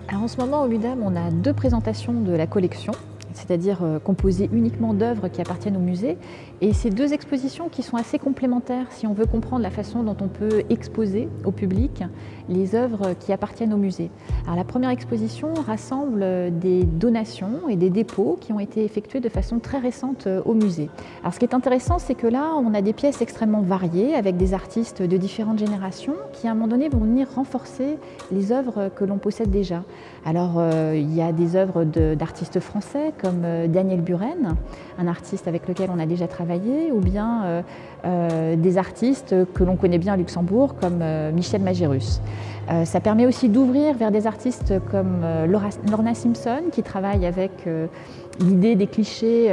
Alors en ce moment, au Ludam, on a deux présentations de la collection, c'est-à-dire composées uniquement d'œuvres qui appartiennent au musée. Et ces deux expositions qui sont assez complémentaires si on veut comprendre la façon dont on peut exposer au public les œuvres qui appartiennent au musée. Alors la première exposition rassemble des donations et des dépôts qui ont été effectués de façon très récente au musée. Alors ce qui est intéressant, c'est que là, on a des pièces extrêmement variées avec des artistes de différentes générations qui à un moment donné vont venir renforcer les œuvres que l'on possède déjà. Alors il y a des œuvres d'artistes français comme Daniel Buren, un artiste avec lequel on a déjà travaillé, ou bien des artistes que l'on connaît bien à Luxembourg comme Michel Magérus. Ça permet aussi d'ouvrir vers des artistes comme Lorna Simpson qui travaille avec l'idée des clichés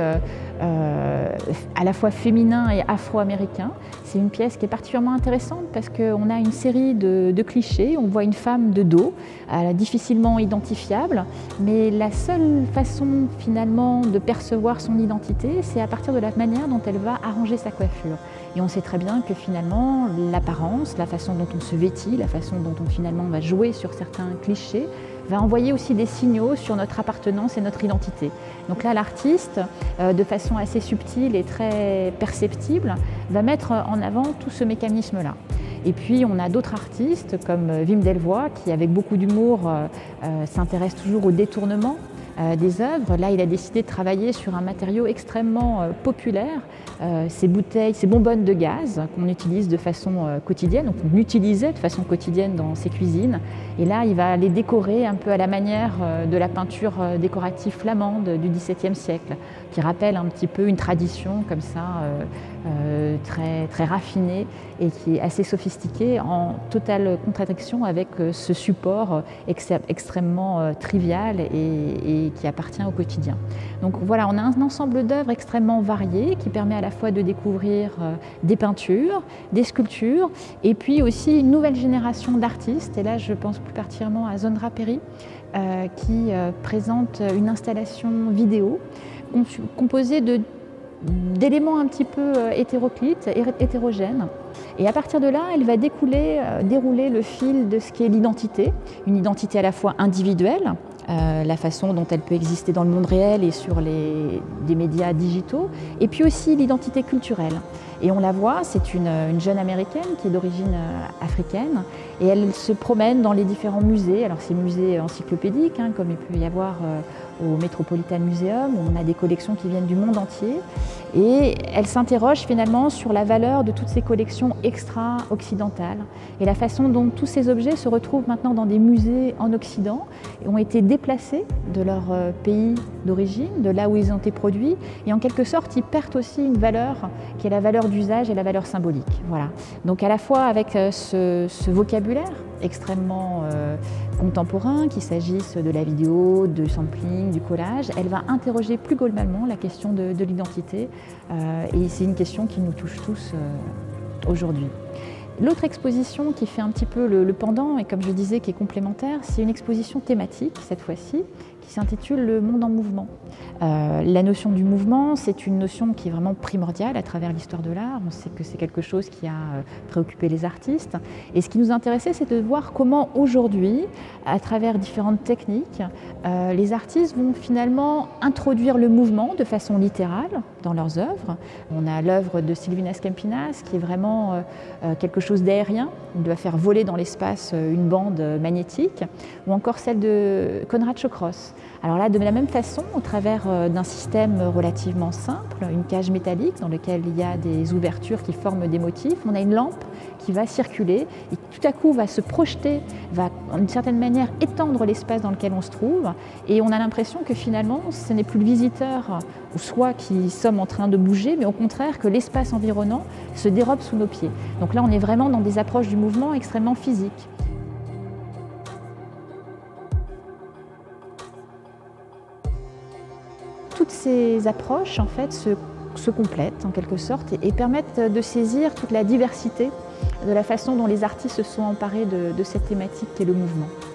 à la fois féminins et afro-américains. C'est une pièce qui est particulièrement intéressante parce qu'on a une série de clichés. On voit une femme de dos, difficilement identifiable, mais la seule façon finalement de percevoir son identité, c'est à partir de la manière dont elle va arranger sa coiffure. Et on sait très bien que finalement l'apparence, la façon dont on se vêtit, la façon dont on finalement va jouer sur certains clichés, va envoyer aussi des signaux sur notre appartenance et notre identité. Donc là, l'artiste, de façon assez subtile et très perceptible, va mettre en avant tout ce mécanisme-là. Et puis on a d'autres artistes comme Wim Delvoye qui, avec beaucoup d'humour, s'intéresse toujours au détournement des œuvres. Là, il a décidé de travailler sur un matériau extrêmement populaire, ces bouteilles, ces bonbonnes de gaz qu'on utilise de façon quotidienne, donc on utilisait de façon quotidienne dans ses cuisines. Et là, il va les décorer un peu à la manière de la peinture décorative flamande du XVIIe siècle, qui rappelle un petit peu une tradition comme ça, très raffinée et qui est assez sophistiquée, en totale contradiction avec ce support extrêmement trivial et qui appartient au quotidien. Donc voilà, on a un ensemble d'œuvres extrêmement variées qui permet à la fois de découvrir des peintures, des sculptures et puis aussi une nouvelle génération d'artistes. Et là, je pense plus particulièrement à Zondra Perry qui présente une installation vidéo composée d'éléments un petit peu hétéroclites, hétérogènes. Et à partir de là, elle va dérouler le fil de ce qu'est l'identité, une identité à la fois individuelle, la façon dont elle peut exister dans le monde réel et sur des médias digitaux, et puis aussi l'identité culturelle. Et on la voit, c'est une jeune américaine qui est d'origine africaine, et elle se promène dans les différents musées. Alors c'est musées encyclopédiques, comme il peut y avoir au Metropolitan Museum, où on a des collections qui viennent du monde entier. Et elle s'interroge finalement sur la valeur de toutes ces collections extra-occidentales et la façon dont tous ces objets se retrouvent maintenant dans des musées en Occident et ont été déplacés de leur pays d'origine, de là où ils ont été produits. Et en quelque sorte, ils perdent aussi une valeur qui est la valeur d'usage et la valeur symbolique. Voilà. Donc à la fois avec ce vocabulaire extrêmement contemporain, qu'il s'agisse de la vidéo, du sampling, du collage, elle va interroger plus globalement la question de l'identité et c'est une question qui nous touche tous aujourd'hui. L'autre exposition qui fait un petit peu le pendant et comme je disais qui est complémentaire, c'est une exposition thématique cette fois-ci qui s'intitule Le monde en mouvement. La notion du mouvement, c'est une notion qui est vraiment primordiale à travers l'histoire de l'art. On sait que c'est quelque chose qui a préoccupé les artistes. Et ce qui nous intéressait, c'est de voir comment aujourd'hui, à travers différentes techniques, les artistes vont finalement introduire le mouvement de façon littérale dans leurs œuvres. On a l'œuvre de Sylvinas Campinas qui est vraiment quelque chose d'aérien. On doit faire voler dans l'espace une bande magnétique, ou encore celle de Konrad Chokros. Alors là, de la même façon, au travers d'un système relativement simple, une cage métallique dans laquelle il y a des ouvertures qui forment des motifs, on a une lampe qui va circuler et qui tout à coup va se projeter, va d'une certaine manière étendre l'espace dans lequel on se trouve et on a l'impression que finalement ce n'est plus le visiteur ou soi qui sommes en train de bouger, mais au contraire que l'espace environnant se dérobe sous nos pieds. Donc là, on est vraiment dans des approches du mouvement extrêmement physiques. Toutes ces approches en fait se complètent en quelque sorte et permettent de saisir toute la diversité de la façon dont les artistes se sont emparés de cette thématique qu'est le mouvement.